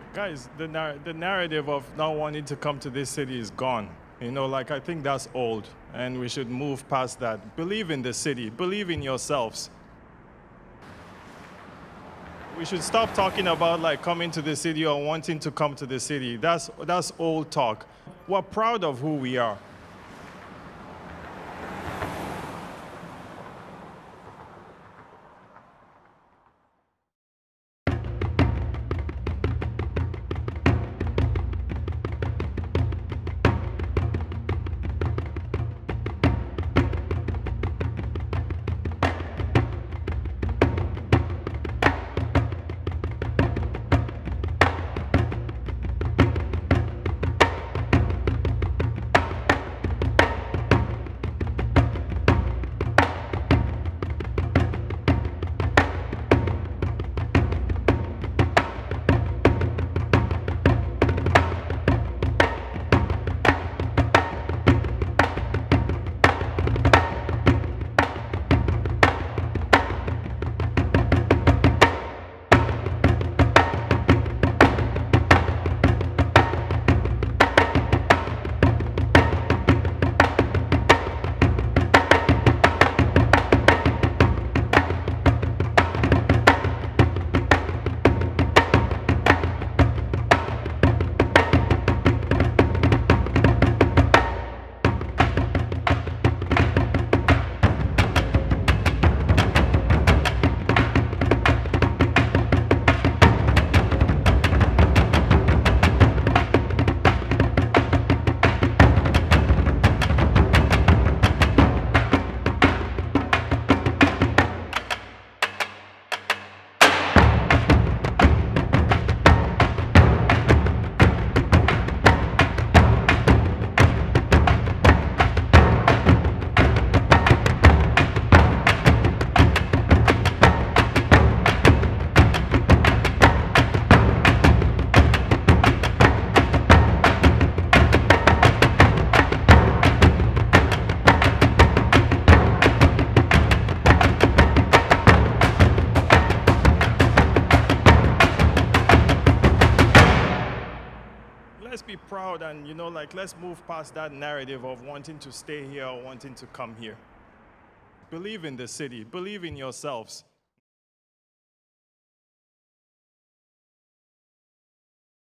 Guys, the narrative of not wanting to come to this city is gone. You know, like, I think that's old, and we should move past that. Believe in the city. Believe in yourselves. We should stop talking about, like, coming to the city or wanting to come to the city. That's old talk. We're proud of who we are. Let's be proud and, you know, like, let's move past that narrative of wanting to stay here or wanting to come here. Believe in the city. Believe in yourselves.